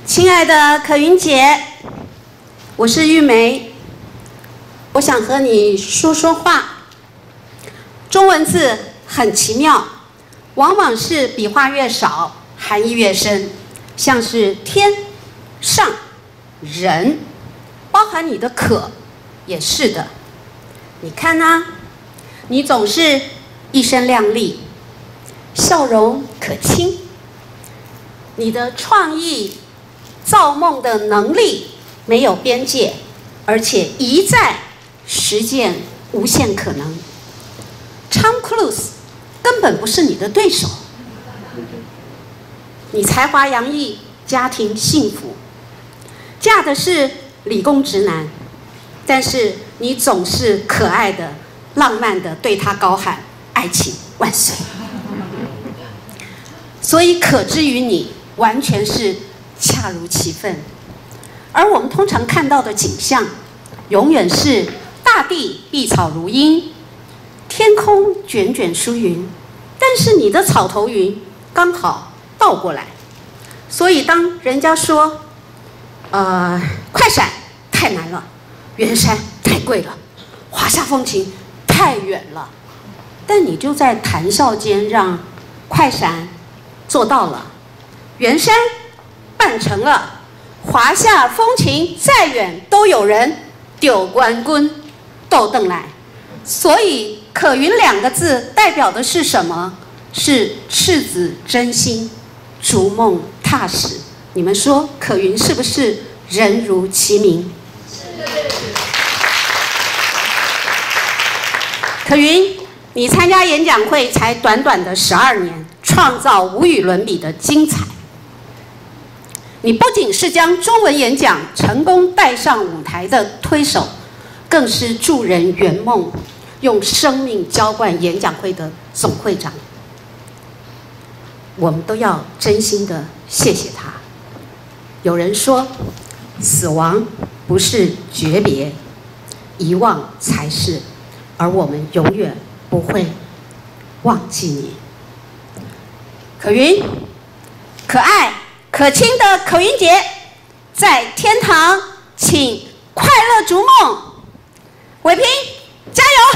亲爱的可云姐，我是玉梅，我想和你说说话。中文字很奇妙，往往是笔画越少，含义越深，像是天、上、人，包含你的可，也是的。你看啊，你总是一身靓丽，笑容可亲，你的创意、造梦的能力没有边界，而且一再实践无限可能。Tom Cruise 根本不是你的对手。你才华洋溢，家庭幸福，嫁的是理工直男，但是你总是可爱的、浪漫的对他高喊“爱情万岁”。所以可知于你完全是恰如其分。而我们通常看到的景象，永远是大地碧草如茵，天空卷卷疏云，但是你的草头云刚好倒过来。所以当人家说快闪太难了，圆山太贵了，华夏风情太远了，但你就在谈笑间让快闪做到了，圆山办成了，华夏风情再远都有人丢冠棍斗邓来。所以可云两个字代表的是什么？是赤子真心，逐梦踏实。你们说可云是不是人如其名？可云，你参加演讲会才短短的12年，创造无与伦比的精彩。你不仅是将中文演讲成功带上舞台的推手，更是助人圆梦，用生命浇灌演讲会的总会长。我们都要真心的谢谢他。有人说，死亡不是诀别，遗忘才是，而我们永远不会忘记你。可云，可爱可亲的可云姐，在天堂请快乐逐梦。伟平，加油！